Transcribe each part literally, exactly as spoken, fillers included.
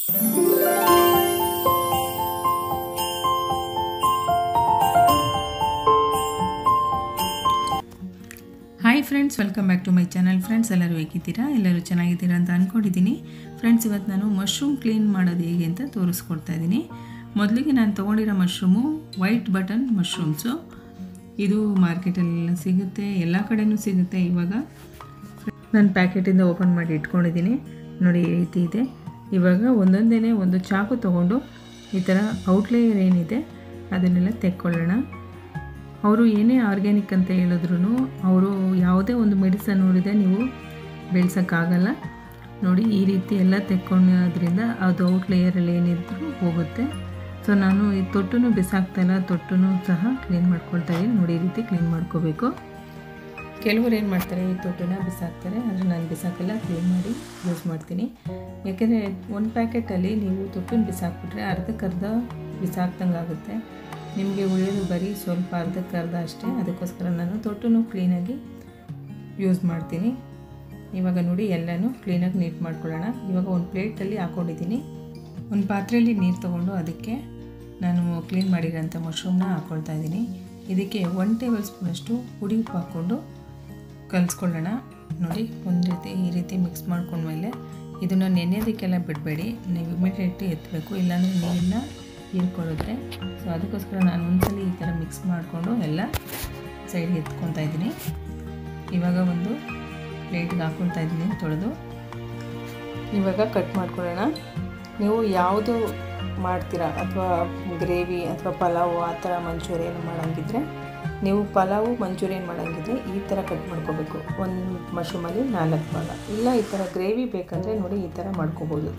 Hi friends, welcome back to my channel. Friends, ಎಲ್ಲರೂ ಹೇಗಿದ್ದೀರಾ? ಎಲ್ಲರೂ ಚೆನ್ನಾಗಿದ್ದೀರಾ ಅಂತ ಅಂದ್ಕೊಂಡಿದ್ದೀನಿ. ಫ್ರೆಂಡ್ಸ್, ಇವತ್ತು ನಾನು ಮಶ್ರೂಮ್ ಕ್ಲೀನ್ ಮಾಡೋದು ಹೇಗೆ ಅಂತ ತೋರಿಸ್ಕೊಡ್ತಾ ಇದ್ದೀನಿ. ಮೊದಲಿಗೆ ನಾನು ತೊಗೊಂಡಿರೋ ಮಶ್ರೂಮು ವೈಟ್ ಬಟನ್ ಮಶ್ರೂಮ್ಸು. ಇದು ಮಾರ್ಕೆಟಲ್ಲೆಲ್ಲ ಸಿಗುತ್ತೆ, ಎಲ್ಲ ಕಡೆಯೂ ಸಿಗುತ್ತೆ. ಇವಾಗ ನಾನು ಪ್ಯಾಕೆಟಿಂದ ಓಪನ್ ಮಾಡಿ ಇಟ್ಕೊಂಡಿದ್ದೀನಿ. ನೋಡಿ, ಈ ರೀತಿ ಇದೆ. ಇವಾಗ ಒಂದೊಂದೇ ಒಂದು ಚಾಕು ತೊಗೊಂಡು ಈ ಥರ ಔಟ್ಲೇಯರ್ ಏನಿದೆ ಅದನ್ನೆಲ್ಲ ತೆಕ್ಕೊಳ್ಳೋಣ. ಅವರು ಏನೇ ಆರ್ಗ್ಯಾನಿಕ್ ಅಂತ ಹೇಳಿದ್ರು ಅವರು ಯಾವುದೇ ಒಂದು ಮೆಡಿಸನ್ ನೋಡಿದೆ ನೀವು ಬೆಳೆಸೋಕ್ಕಾಗಲ್ಲ. ನೋಡಿ, ಈ ರೀತಿ ಎಲ್ಲ ತೆಕ್ಕೊಳ್ಳೋದ್ರಿಂದ ಅದು ಔಟ್ ಲೇಯರಲ್ಲಿ ಏನಿದ್ರು ಹೋಗುತ್ತೆ. ಸೊ ನಾನು ಈ ತೊಟ್ಟನ್ನು ಬಿಸಾಕ್ತಾಯಿಲ್ಲ, ತೊಟ್ಟನ್ನು ಸಹ ಕ್ಲೀನ್ ಮಾಡ್ಕೊಳ್ತಾ ಇದ್ದೀನಿ. ನೋಡಿ, ಈ ರೀತಿ ಕ್ಲೀನ್ ಮಾಡ್ಕೋಬೇಕು. ಕೆಲವರು ಏನು ಮಾಡ್ತಾರೆ, ಈ ತೊಟ್ಟನ್ನ ಬಿಸಾಕ್ತಾರೆ, ಆದರೆ ನಾನು ಬಿಸಾಕಲ್ಲ, ಕ್ಲೀನ್ ಮಾಡಿ ಯೂಸ್ ಮಾಡ್ತೀನಿ. ಯಾಕೆಂದರೆ ಒಂದು ಪ್ಯಾಕೆಟಲ್ಲಿ ನೀವು ತೊಟ್ಟನ್ನು ಬಿಸಾಕ್ಬಿಟ್ರೆ ಅರ್ಧಕ್ಕರ್ಧ ಬಿಸಾಕ್ದಂಗೆ ಆಗುತ್ತೆ. ನಿಮಗೆ ಉಳಿಯೋದು ಬರೀ ಸ್ವಲ್ಪ ಅರ್ಧಕ್ಕರ್ಧ ಅಷ್ಟೇ. ಅದಕ್ಕೋಸ್ಕರ ನಾನು ತೊಟ್ಟನ್ನು ಕ್ಲೀನಾಗಿ ಯೂಸ್ ಮಾಡ್ತೀನಿ. ಇವಾಗ ನೋಡಿ, ಎಲ್ಲನೂ ಕ್ಲೀನಾಗಿ ನೀಟ್ ಮಾಡ್ಕೊಳ್ಳೋಣ. ಇವಾಗ ಒಂದು ಪ್ಲೇಟಲ್ಲಿ ಹಾಕ್ಕೊಂಡಿದ್ದೀನಿ. ಒಂದು ಪಾತ್ರೆಯಲ್ಲಿ ನೀರು ತೊಗೊಂಡು ಅದಕ್ಕೆ ನಾನು ಕ್ಲೀನ್ ಮಾಡಿರೋಂಥ ಮಶ್ರೂಮ್ನ ಹಾಕ್ಕೊಳ್ತಾ ಇದ್ದೀನಿ. ಇದಕ್ಕೆ ಒನ್ ಟೇಬಲ್ ಸ್ಪೂನಷ್ಟು ಹುಡಿ ಉಪ್ಪು ಹಾಕ್ಕೊಂಡು ಕಲಿಸ್ಕೊಳ್ಳೋಣ. ನೋಡಿ, ಒಂದು ರೀತಿ ಈ ರೀತಿ ಮಿಕ್ಸ್ ಮಾಡ್ಕೊಂಡ್ಮೇಲೆ ಇದನ್ನು ನೆನೆಯೋದಕ್ಕೆಲ್ಲ ಬಿಡಬೇಡಿ, ನೀವು ಇಮಿಡಿಯೇಟ್ ಎತ್ತಬೇಕು, ಇಲ್ಲಾಂದರೆ ನೀರನ್ನ ಹೀರ್ಕೊಳ್ಳುತ್ತೆ. ಸೊ ಅದಕ್ಕೋಸ್ಕರ ನಾನು ಒಂದ್ಸಲ ಈ ಥರ ಮಿಕ್ಸ್ ಮಾಡಿಕೊಂಡು ಎಲ್ಲ ಸೈಡ್ಗೆ ಎತ್ಕೊತಾ ಇದ್ದೀನಿ. ಇವಾಗ ಒಂದು ಪ್ಲೇಟ್ಗೆ ಹಾಕ್ಕೊಳ್ತಾ ಇದ್ದೀನಿ ತೊಳೆದು. ಇವಾಗ ಕಟ್ ಮಾಡ್ಕೊಳ್ಳೋಣ. ನೀವು ಯಾವುದು ಮಾಡ್ತೀರಾ, ಅಥವಾ ಗ್ರೇವಿ ಅಥವಾ ಪಲಾವು ಆ ಥರ ಮಂಚೂರಿಯನ್ ಮಾಡೋಂಗಿದ್ರೆ, ನೀವು ಪಲಾವು ಮಂಚೂರಿಯನ್ ಮಾಡೋಂಗಿದ್ರೆ ಈ ಥರ ಕಟ್ ಮಾಡ್ಕೋಬೇಕು. ಒಂದು ಮಶ್ರೂಮಲ್ಲಿ ನಾಲ್ಕು ಭಾಗ. ಇಲ್ಲ ಈ ಥರ ಗ್ರೇವಿ ಬೇಕಂದರೆ ನೋಡಿ ಈ ಥರ ಮಾಡ್ಕೋಬೋದು.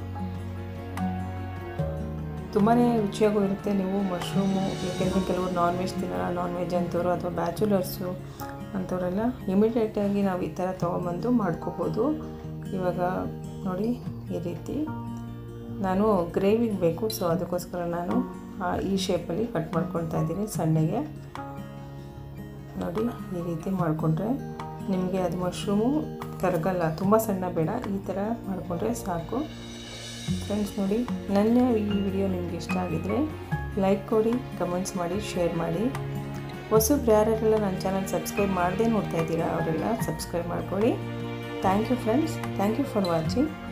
ತುಂಬಾ ರುಚಿಯಾಗೂ ಇರುತ್ತೆ. ನೀವು ಮಶ್ರೂಮು, ಏಕೆಂದರೆ ಕೆಲವರು ನಾನ್ ವೆಜ್ ತಿನ್ನಲ್ಲ, ನಾನ್ ವೆಜ್ ಅಂಥವ್ರು ಅಥವಾ ಬ್ಯಾಚುಲರ್ಸು ಅಂಥವರೆಲ್ಲ ಇಮಿಡಿಯೇಟಾಗಿ ನಾವು ಈ ಥರ ತೊಗೊಂಬಂದು ಮಾಡ್ಕೋಬೋದು. ಇವಾಗ ನೋಡಿ, ಈ ರೀತಿ ನಾನು ಗ್ರೇವಿಗೆ ಬೇಕು, ಸೊ ಅದಕ್ಕೋಸ್ಕರ ನಾನು ಈ ಶೇಪಲ್ಲಿ ಕಟ್ ಮಾಡ್ಕೊಳ್ತಾ ಇದ್ದೀನಿ ಸಣ್ಣಗೆ. ನೋಡಿ, ಈ ರೀತಿ ಮಾಡಿಕೊಂಡ್ರೆ ನಿಮಗೆ ಅದು ಮಶ್ರೂಮು ಕರಗಲ್ಲ. ತುಂಬ ಸಣ್ಣ ಬೇಡ, ಈ ಥರ ಮಾಡಿಕೊಂಡ್ರೆ ಸಾಕು. ಫ್ರೆಂಡ್ಸ್, ನೋಡಿ, ನನ್ನ ಈ ವಿಡಿಯೋ ನಿಮಗೆ ಇಷ್ಟ ಆಗಿದರೆ ಲೈಕ್ ಕೊಡಿ, ಕಮೆಂಟ್ಸ್ ಮಾಡಿ, ಶೇರ್ ಮಾಡಿ. ಹೊಸಬ್ರು ಯಾರೆಲ್ಲ ನನ್ನ ಚಾನಲ್ ಸಬ್ಸ್ಕ್ರೈಬ್ ಮಾಡದೆ ನೋಡ್ತಾ ಇದ್ದೀರಾ ಅವರೆಲ್ಲ ಸಬ್ಸ್ಕ್ರೈಬ್ ಮಾಡ್ಕೊಳ್ಳಿ. Thank you friends, thank you for watching.